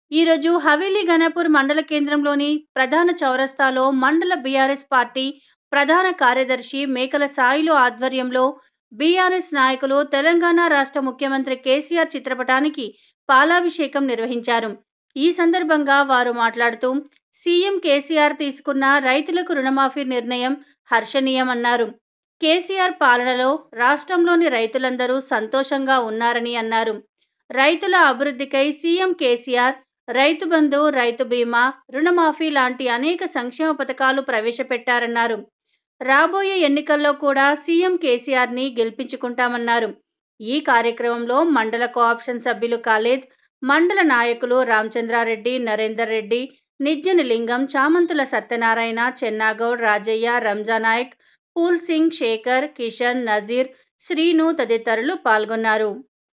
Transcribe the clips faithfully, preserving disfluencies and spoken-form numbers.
ఈ రోజు హవేలీ ఘనపూర్ మండల కేంద్రంలోని ప్రధాన చౌరస్తాలో మండల బీఆర్ఎస్ పార్టీ ప్రధాన కార్యదర్శి మేకల సాయిలు ఆధ్వర్యంలో బీఆర్ఎస్ నాయకులు తెలంగాణ రాష్ట్ర ముఖ్యమంత్రి కేసీఆర్ చిత్రపటానికి పాలాభిషేకం నిర్వహించారు. ఈ సందర్భంగా వారు మాట్లాడుతూ సీఎం కేసీఆర్ తీసుకున్న రైతులకు రుణమాఫీ నిర్ణయం హర్షణీయమన్నారు. కేసీఆర్ పాలనలో రాష్ట్రంలోని రైతులందరూ సంతోషంగా ఉన్నారని అన్నారు. రైతుల అభివృద్ధికై సీఎం కేసీఆర్ రైతు బంధు, రైతు బీమా, రుణమాఫీ లాంటి అనేక సంక్షేమ పథకాలు ప్రవేశపెట్టారన్నారు. రాబోయే ఎన్నికల్లో కూడా సీఎం కేసీఆర్ ని గెలిపించుకుంటామన్నారు. ఈ కార్యక్రమంలో మండల కోఆప్షన్ సభ్యులు ఖాళీద్, మండల నాయకులు రామచంద్రారెడ్డి, నరేందర్ రెడ్డి, నిజ్జని లింగం, చామంతుల సత్యనారాయణ, చెన్నాగౌడ్, రాజయ్య, రంజానాయక్, పూల్ సింగ్, శేఖర్, కిషన్, నజీర్, శ్రీను తదితరులు పాల్గొన్నారు.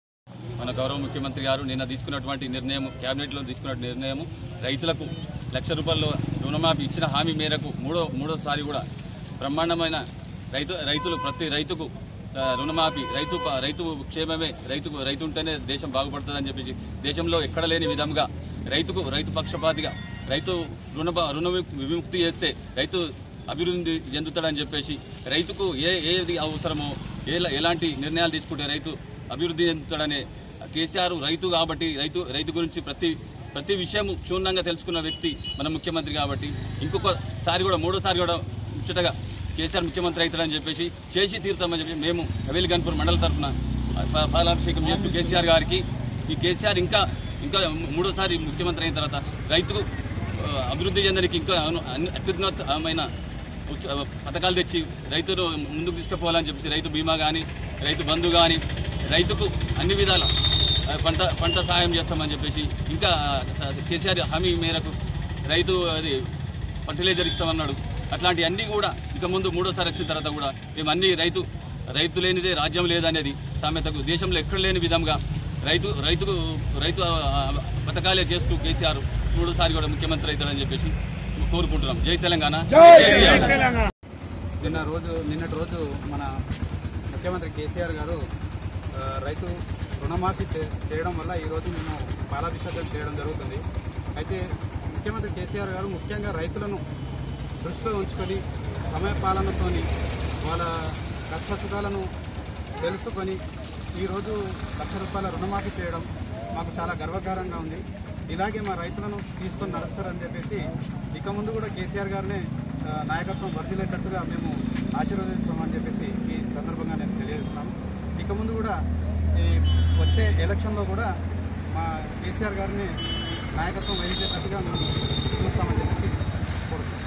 మన గౌరవ ముఖ్యమంత్రి గారు నిన్న తీసుకున్నటువంటి నిర్ణయం, కేబినెట్లో తీసుకున్న నిర్ణయం రైతులకు లక్ష రూపాయలు రుణమాఫీ ఇచ్చిన హామీ మేరకు మూడో మూడోసారి కూడా బ్రహ్మాండమైన రైతు రైతులు ప్రతి రైతుకు రుణమాఫీ, రైతు రైతు క్షేమమే, రైతుకు రైతు ఉంటేనే దేశం బాగుపడుతుందని చెప్పేసి దేశంలో ఎక్కడ లేని విధంగా రైతుకు రైతు పక్షపాతిగా రైతు రుణ రుణ విముక్తి చేస్తే రైతు అభివృద్ధి చెందుతాడని చెప్పేసి రైతుకు ఏ ఏది అవసరమో ఎలాంటి నిర్ణయాలు తీసుకుంటే రైతు అభివృద్ధి చెందుతాడనే కేసీఆర్ రైతు కాబట్టి రైతు రైతు గురించి ప్రతి ప్రతి విషయం క్షుణ్ణంగా తెలుసుకున్న వ్యక్తి మన ముఖ్యమంత్రి కాబట్టి ఇంకొకసారి కూడా మూడోసారి కూడా ముచ్చటగా కేసీఆర్ ముఖ్యమంత్రి అవుతాడని చెప్పేసి చేసి తీరుతామని చెప్పి మేము హవేలీ ఘనపూర్ మండల తరఫున పాలాభిషేకం చేస్తూ కేసీఆర్ గారికి ఈ కేసీఆర్ ఇంకా ఇంకా మూడోసారి ముఖ్యమంత్రి అయిన తర్వాత రైతుకు అభివృద్ధి చెందడానికి ఇంకా అత్యున్నతమైన పథకాలు తెచ్చి రైతును ముందుకు తీసుకుపోవాలని చెప్పేసి రైతు బీమా కానీ, రైతు బంధు కానీ, రైతుకు అన్ని విధాల పంట పంట సాయం చేస్తామని చెప్పేసి ఇంకా కేసీఆర్ హామీ మేరకు రైతు అది ఫర్టిలైజర్ ఇస్తామన్నాడు. అట్లాంటి అన్నీ కూడా ఇక ముందు మూడోసారి వచ్చిన తర్వాత కూడా మేము అన్ని రైతు రైతు లేనిదే రాజ్యం లేదనేది సామెతకు దేశంలో ఎక్కడ లేని విధంగా రైతు రైతుకు రైతు పథకాలే చేస్తూ కేసీఆర్ మూడోసారి కూడా ముఖ్యమంత్రి అవుతాడని చెప్పేసి కోరుకుంటున్నాం. జై తెలంగాణ. నిన్న రోజు నిన్నటి రోజు మన ముఖ్యమంత్రి కేసీఆర్ గారు రైతు రుణమాఫీ చేయడం వల్ల ఈరోజు మేము పాలాభిషేకం చేయడం జరుగుతుంది. అయితే ముఖ్యమంత్రి కేసీఆర్ గారు ముఖ్యంగా రైతులను దృష్టిలో ఉంచుకొని సమయపాలనతో వాళ్ళ కష్టసుఖాలను తెలుసుకొని ఈరోజు లక్ష రూపాయల రుణమాఫీ చేయడం మాకు చాలా గర్వకారంగా ఉంది. ఇలాగే మా రైతులను తీసుకొని నడుస్తారని చెప్పేసి ఇక ముందు కూడా కేసీఆర్ గారినే నాయకత్వం వర్ధిల్లేటట్టుగా మేము ఆశీర్వదిస్తామని చెప్పేసి ఈ సందర్భంగా నేను తెలియజేస్తున్నాను. ఇక ముందు కూడా ఈ వచ్చే ఎలక్షన్లో కూడా మా కేసీఆర్ గారిని నాయకత్వం వహించేటట్టుగా మేము చూస్తామని చెప్పేసి కోరుతున్నాం.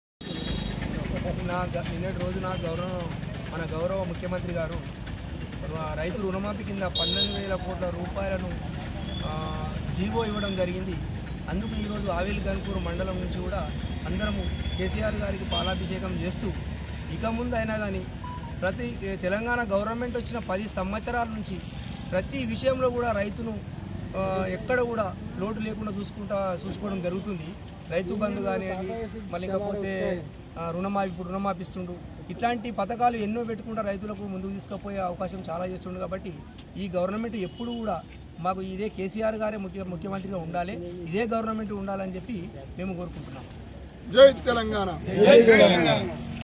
నా నిన్నటి రోజున గౌరవ మన గౌరవ ముఖ్యమంత్రి గారు రైతు రుణమాఫీ కింద పన్నెండు వేల కోట్ల రూపాయలను జీవో ఇవ్వడం జరిగింది. అందుకు ఈరోజు హవేలీ ఘనపూర్ మండలం నుంచి కూడా అందరము కేసీఆర్ గారికి పాలాభిషేకం చేస్తూ ఇక ముందు అయినా కానీ ప్రతి తెలంగాణ గవర్నమెంట్ వచ్చిన పది సంవత్సరాల నుంచి ప్రతి విషయంలో కూడా రైతును ఎక్కడ కూడా లోటు లేకుండా చూసుకుంటా చూసుకోవడం జరుగుతుంది. రైతు బంధు కానివ్వండి, మళ్ళీ ఇకపోతే రుణమాఫీ ఇప్పుడు రుణమాపిస్తుండు, ఇట్లాంటి పథకాలు ఎన్నో పెట్టుకుంటా రైతులకు ముందుకు తీసుకుపోయే అవకాశం చాలా చేస్తుండు. కాబట్టి ఈ గవర్నమెంట్ ఎప్పుడు కూడా మాకు ఇదే కేసీఆర్ గారే ముఖ్య ముఖ్యమంత్రిగా ఉండాలి, ఇదే గవర్నమెంట్ ఉండాలని చెప్పి మేము కోరుకుంటున్నాం. జై తెలంగాణ.